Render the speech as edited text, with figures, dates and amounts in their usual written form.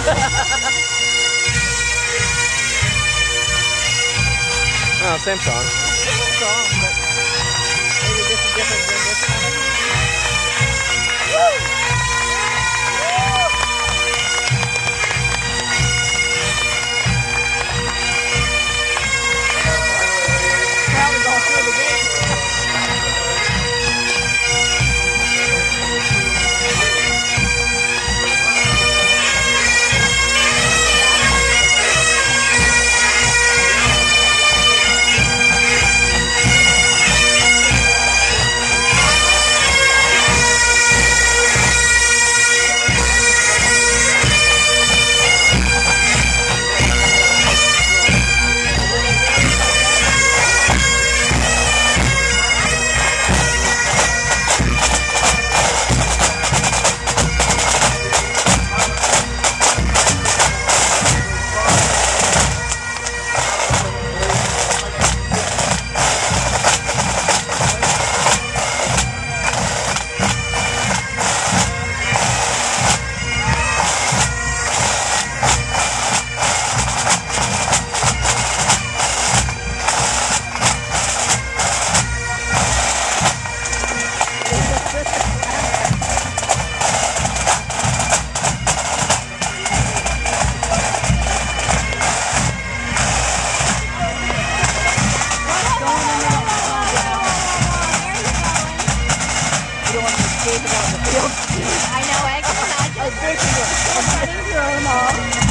Oh, same song. Same song, but maybe just a different rendition of it. Woo! Probably going through the gate. I know, I can imagine. I'm trying to throw them all.